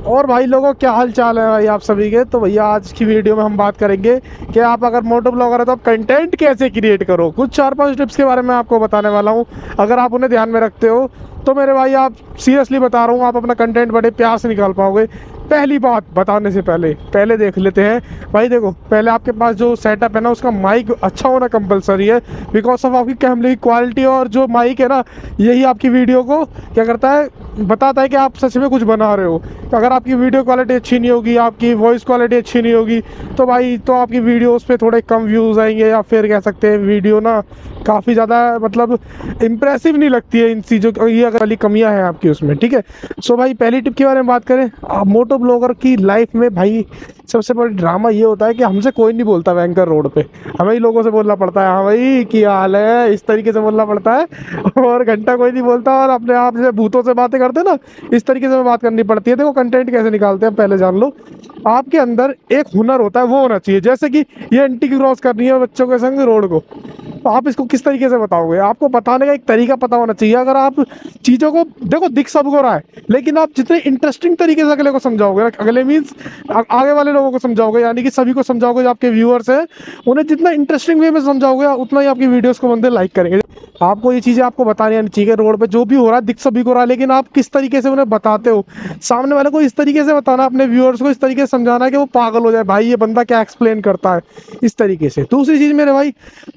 और भाई लोगों, क्या हाल चाल है भाई आप सभी के। तो भैया आज की वीडियो में हम बात करेंगे कि आप अगर मोटो ब्लॉगर है तो आप कंटेंट कैसे क्रिएट करो। कुछ 4-5 टिप्स के बारे में आपको बताने वाला हूँ। अगर आप उन्हें ध्यान में रखते हो तो मेरे भाई, आप सीरियसली बता रहा हूँ, आप अपना कंटेंट बड़े प्यार से निकाल पाओगे। पहली बात बताने से पहले देख लेते हैं भाई। देखो, पहले आपके पास जो सेटअप है ना, उसका माइक अच्छा होना कंपलसरी है। बिकॉज ऑफ आपकी कैमरे की क्वालिटी और जो माइक है ना, यही आपकी वीडियो को क्या करता है, बताता है कि आप सच में कुछ बना रहे हो। अगर आपकी वीडियो क्वालिटी अच्छी नहीं होगी, आपकी वॉइस क्वालिटी अच्छी नहीं होगी, तो भाई तो आपकी वीडियो उस पर थोड़े कम व्यूज़ आएंगे, या फिर कह सकते हैं वीडियो ना काफ़ी ज़्यादा मतलब इम्प्रेसिव नहीं लगती है। इन चीज़ों की ये अगर वाली कमियां हैं आपकी उसमें, ठीक है। सो भाई पहली टिप के बारे में बात करें, मोटो ब्लॉगर की लाइफ में भाई सबसे बड़ा ड्रामा ये होता है कि हमसे कोई नहीं बोलता बैंकर रोड पे, हमें ही लोगों से बोलना पड़ता है। हाँ भाई क्या हाल है, इस तरीके से बोलना पड़ता है। और घंटा कोई नहीं बोलता, और अपने आप से भूतों से बातें करते हैं ना, इस तरीके से बात करनी पड़ती है। देखो कंटेंट कैसे निकालते हैं पहले जान लो। आपके अंदर एक हुनर होता है, वो होना चाहिए। जैसे कि ये आंटी की क्रॉस करनी है बच्चों के संग रोड को, तो आप इसको किस तरीके से बताओगे? आपको बताने का एक तरीका पता होना चाहिए। अगर आप चीज़ों को देखो, दिख सबको रहा है, लेकिन आप जितने इंटरेस्टिंग तरीके से अगले को समझाओगे, अगले मीन्स आगे वाले लोगों को समझाओगे, यानी कि सभी को समझाओगे जो आपके व्यूअर्स हैं, उन्हें जितना इंटरेस्टिंग वे में समझाओगे उतना ही आपकी वीडियोस को बंदे लाइक करेंगे। आपको ये चीज़ें आपको बतानी आनी चाहिए। रोड पे जो भी हो रहा है दिख सभी को रहा है, लेकिन आप किस तरीके से उन्हें बताते हो। सामने वाले को इस तरीके से बताना, अपने व्यूअर्स को इस तरीके से समझाना है कि वो पागल हो जाए, भाई ये बंदा क्या एक्सप्लेन करता है, इस तरीके से। दूसरी चीज़ मेरे भाई,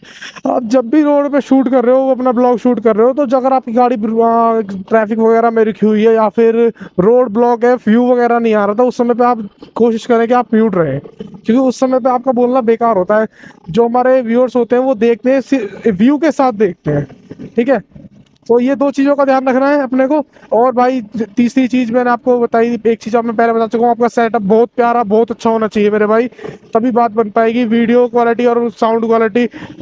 आप जब भी रोड पे शूट कर रहे हो, अपना ब्लॉग शूट कर रहे हो, तो अगर आपकी गाड़ी ट्रैफिक वगैरह में रुकी हुई है, या फिर रोड ब्लॉक है, व्यू वगैरह नहीं आ रहा था, उस समय पे आप कोशिश करें कि आप म्यूट रहें, क्योंकि उस समय पे आपका बोलना बेकार होता है। जो हमारे व्यूअर्स होते हैं वो देखते हैं, व्यू के साथ देखते हैं, ठीक है। तो ये दो चीज़ों का ध्यान रखना है अपने को। और भाई तीसरी चीज़ मैंने आपको बताई, एक चीज़ मैं पहले बता चुका हूँ, आपका सेटअप बहुत प्यारा, बहुत अच्छा होना चाहिए मेरे भाई, तभी बात बन पाएगी। वीडियो क्वालिटी और साउंड क्वालिटी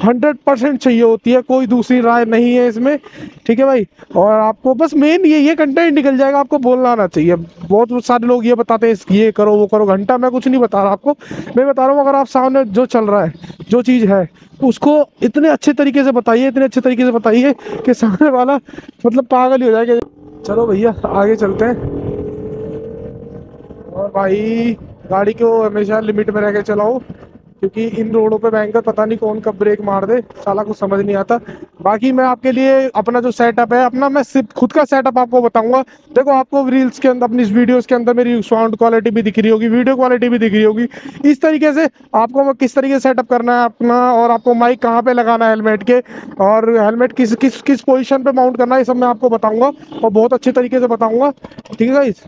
100% चाहिए होती है, कोई दूसरी राय नहीं है इसमें, ठीक है भाई। और आपको बस मेन ये कंटेंट निकल जाएगा, आपको बोलना आना चाहिए। बहुत सारे लोग ये बताते हैं ये करो वो करो, घंटा मैं कुछ नहीं बता रहा आपको, मैं बता रहा हूँ अगर आप सामने जो चल रहा है, जो चीज़ है, उसको इतने अच्छे तरीके से बताइए, इतने अच्छे तरीके से बताइए कि सामने वाला मतलब पागल ही हो जाएगा। चलो भैया आगे चलते हैं। और भाई गाड़ी को हमेशा लिमिट में रह के चलाओ, क्योंकि इन रोडों पे भयंकर पता नहीं कौन कब ब्रेक मार दे, साला कुछ समझ नहीं आता। बाकी मैं आपके लिए अपना जो सेटअप है, अपना मैं सिर्फ खुद का सेटअप आपको बताऊंगा। देखो आपको रील्स के अंदर, अपनी इस वीडियोस के अंदर मेरी साउंड क्वालिटी भी दिख रही होगी, वीडियो क्वालिटी भी दिख रही होगी। इस तरीके से आपको किस तरीके से सेटअप करना है अपना, और आपको माइक कहाँ पे लगाना है हेलमेट के, और हेलमेट किस किस किस पोजीशन पे माउंट करना है, ये सब मैं आपको बताऊंगा, और बहुत अच्छे तरीके से बताऊंगा, ठीक है गाइस।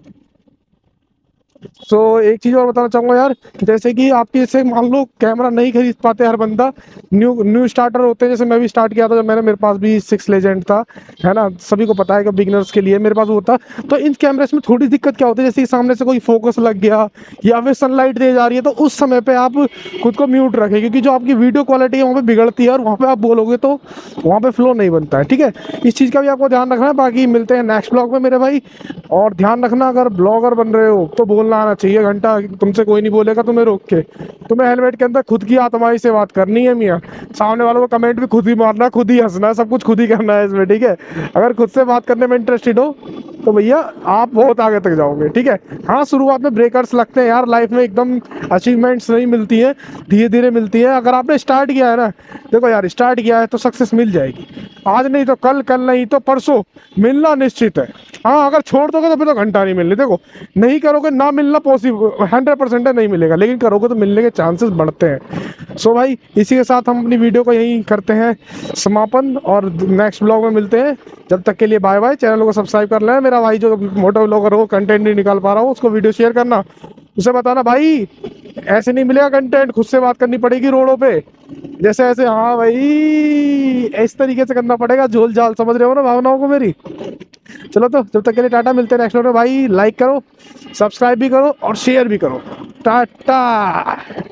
सो एक चीज़ और बताना चाहूँगा यार, जैसे कि आपके जैसे मान लो कैमरा नहीं खरीद पाते हर बंदा, न्यू न्यू स्टार्टर होते हैं, जैसे मैं भी स्टार्ट किया था जब मेरे पास भी 6 लेजेंड था, है ना, सभी को पता है कि बिगिनर्स के लिए मेरे पास वो था। तो इन कैमरेस में थोड़ी दिक्कत क्या होती है, जैसे कि सामने से कोई फोकस लग गया, या फिर सनलाइट दे जा रही है, तो उस समय पे आप खुद को म्यूट रखें, क्योंकि जो आपकी वीडियो क्वालिटी है वहाँ पे बिगड़ती है, और वहाँ पे आप बोलोगे तो वहाँ पे फ्लो नहीं बनता है, ठीक है। इस चीज़ का भी आपको ध्यान रखना है। बाकी मिलते हैं नेक्स्ट ब्लॉग में मेरे भाई। और ध्यान रखना, अगर ब्लॉगर बन रहे हो तो बोलना आना चाहिए घंटा, तुमसे कोई नहीं बोलेगा तुम्हें रोक के। तुम्हें हेलमेट के अंदर खुद की आत्माई से बात करनी है मियाँ। सामने वालों को कमेंट भी खुद ही मारना, खुद ही हंसना, सब कुछ खुद ही करना है इसमें, ठीक है। अगर खुद से बात करने में इंटरेस्टेड हो तो भैया आप बहुत आगे तक जाओगे, ठीक है। हाँ शुरुआत में ब्रेकर्स लगते हैं यार लाइफ में, एकदम अचीवमेंट्स नहीं मिलती है, धीरे धीरे मिलती है। अगर आपने स्टार्ट किया है ना, देखो यार स्टार्ट किया है तो सक्सेस मिल जाएगी, आज नहीं तो कल, कल नहीं तो परसों मिलना निश्चित है। हाँ अगर छोड़ दोगे तो फिर तो घंटा नहीं मिलने। देखो नहीं करोगे ना मिलना पॉसिबल 100% है, नहीं मिलेगा, लेकिन करोगे तो मिलने के चांसेस बढ़ते हैं। सो भाई इसी के साथ हम अपनी वीडियो को यहीं करते हैं समापन, और नेक्स्ट ब्लॉग में मिलते हैं। जब तक के लिए बाय बाय। चैनल को सब्सक्राइब कर लेना। मेरा भाई जो मोटो ब्लॉगर हो, कंटेंट नहीं निकाल पा रहा हूँ, उसको वीडियो शेयर करना, उसे बताना भाई ऐसे नहीं मिलेगा कंटेंट, खुद से बात करनी पड़ेगी रोडों पे, जैसे ऐसे। हाँ भाई इस तरीके से करना पड़ेगा, झोल झाल, समझ रहे हो ना भावनाओं को मेरी। चलो तो जब तक के लिए टाटा, मिलते हैं नेक्स्ट वीडियो में भाई। लाइक करो, सब्सक्राइब भी करो और शेयर भी करो। टाटा।